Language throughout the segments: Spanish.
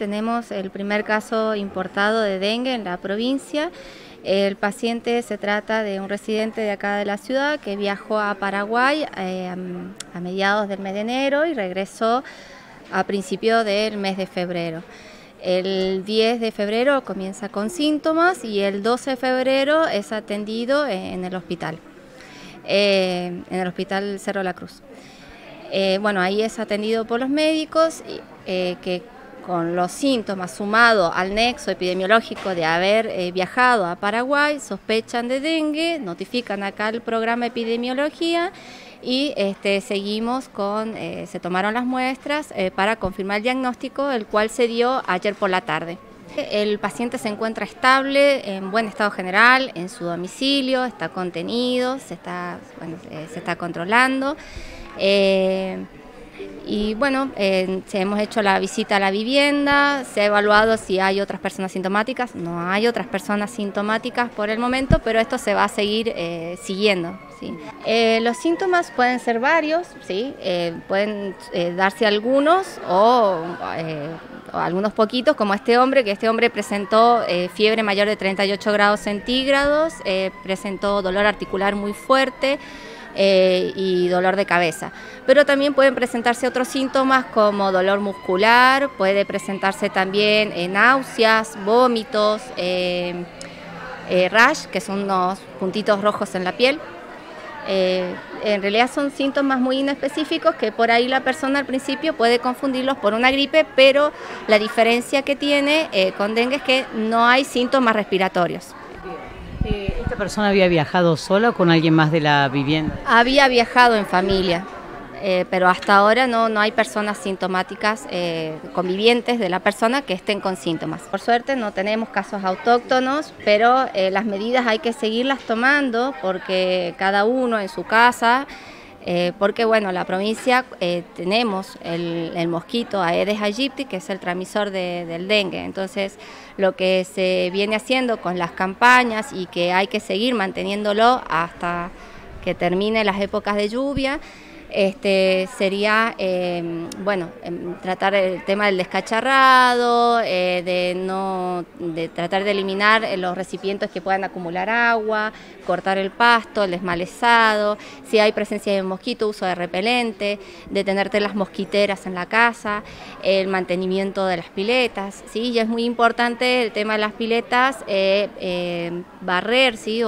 tenemos el primer caso importado de dengue en la provincia. El paciente se trata de un residente de acá de la ciudad que viajó a Paraguay a mediados del mes de enero y regresó a principios del mes de febrero. El 10 de febrero comienza con síntomas y el 12 de febrero es atendido en el hospital Cerro La Cruz. Bueno, ahí es atendido por los médicos que con los síntomas sumado al nexo epidemiológico de haber viajado a Paraguay, sospechan de dengue, notifican acá el programa de epidemiología y seguimos con, se tomaron las muestras para confirmar el diagnóstico, el cual se dio ayer por la tarde. El paciente se encuentra estable, en buen estado general, en su domicilio, está contenido, se está controlando. Y bueno, hemos hecho la visita a la vivienda, se ha evaluado si hay otras personas sintomáticas. No hay otras personas sintomáticas por el momento, pero esto se va a seguir siguiendo, ¿sí? Los síntomas pueden ser varios, ¿sí? Pueden darse algunos o algunos poquitos, como este hombre presentó fiebre mayor de 38 grados centígrados, presentó dolor articular muy fuerte, y dolor de cabeza, pero también pueden presentarse otros síntomas como dolor muscular, puede presentarse también náuseas, vómitos, rash, que son unos puntitos rojos en la piel. En realidad son síntomas muy inespecíficos que por ahí la persona al principio puede confundirlos por una gripe, pero la diferencia que tiene con dengue es que no hay síntomas respiratorios. ¿Esta persona había viajado sola o con alguien más de la vivienda? Había viajado en familia, pero hasta ahora no hay personas sintomáticas convivientes de la persona que estén con síntomas. Por suerte no tenemos casos autóctonos, pero las medidas hay que seguirlas tomando porque cada uno en su casa, porque bueno, la provincia tenemos el mosquito Aedes aegypti, que es el transmisor del dengue. Entonces lo que se viene haciendo con las campañas y que hay que seguir manteniéndolo hasta que termine las épocas de lluvia, sería tratar el tema del descacharrado, de tratar de eliminar los recipientes que puedan acumular agua, cortar el pasto, el desmalezado, si hay presencia de mosquito, uso de repelente, de tenerte las mosquiteras en la casa, el mantenimiento de las piletas, ¿sí? Y es muy importante el tema de las piletas, barrer, ¿sí?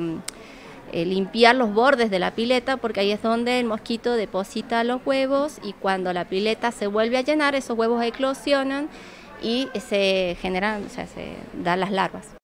Limpiar los bordes de la pileta, porque ahí es donde el mosquito deposita los huevos y cuando la pileta se vuelve a llenar, esos huevos eclosionan y se generan, se dan las larvas.